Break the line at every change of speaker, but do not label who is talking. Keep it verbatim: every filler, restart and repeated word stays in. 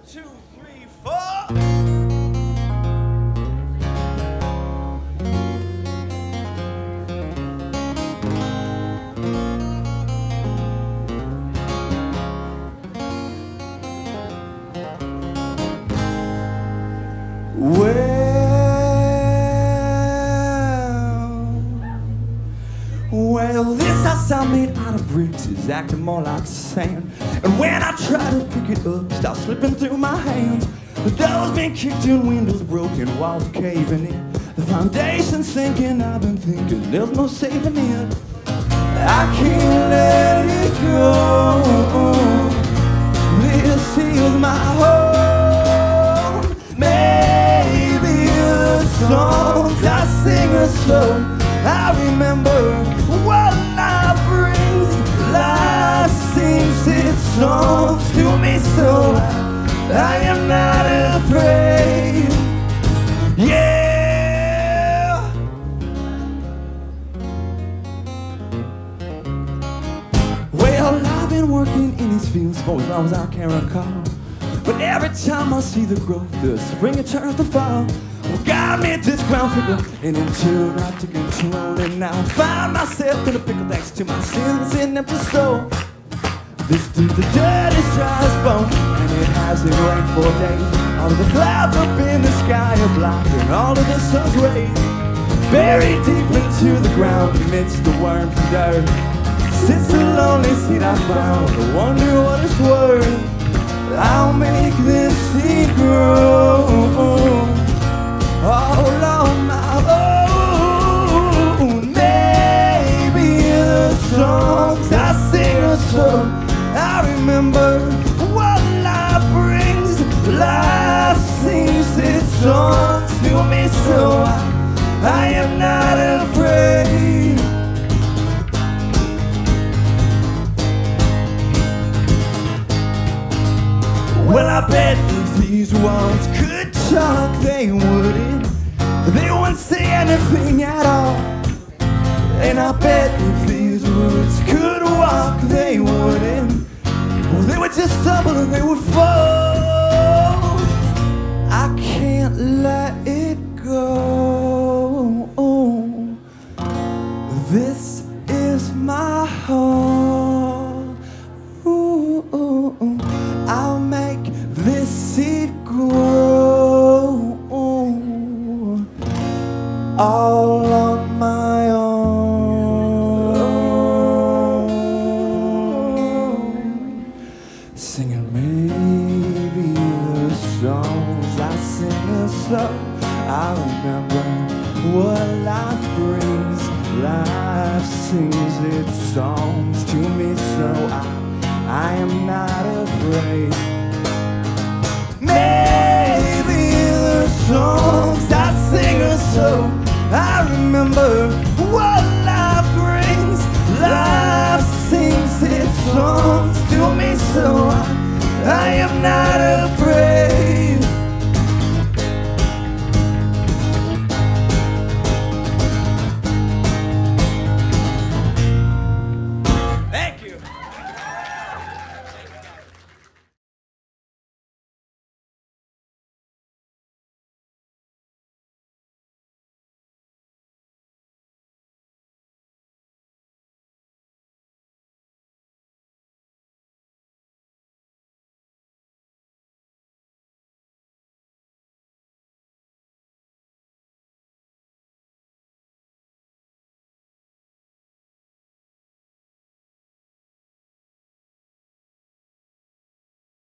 two, three, four. Well, well, this house I made out of bricks is acting more like sand. And when I try to pick it up, it starts slipping through my hands. The door's been kicked in, windows broken, walls caving in. The foundation's sinking, I've been thinking there's no saving it. I can't let it go. This is my home. Maybe the songs I sing are slow. I remember what life brings. Life sings its songs to me, so I am not afraid. Yeah. Well, I've been working in these fields for as long as I can recall. But every time I see the growth, the spring it turns to fall. Well, God made this ground figure, and until I took control, and now I find myself in a pickle thanks to my sins and empty soul. This dude, the dirt is dry as bone, and it hasn't rained for days. All of the clouds up in the sky are blocking all of the sun's rays. Buried deep into the ground amidst the worms and dirt sits the lonely seed I found. I wonder what it's worth. I'll make this seed grow all on my own. Maybe the songs I sing are slow. I remember what life brings. Life sings its songs to me, so I, I am not afraid. Well, I bet if these walls could talk, they wouldn't. They wouldn't say anything at all. And I bet if these words could walk, they wouldn't. Well, they would just stumble and they would fall. I can't let it go. This is my home. Ooh, ooh, ooh. I'll make this seed grow all on my own. Singing maybe the songs I sing are slow. I remember what life brings. Life sings its songs to me, so I I am not afraid. Maybe the songs I sing are so. I remember what life brings. Life sings its songs to me, so I, I am not afraid.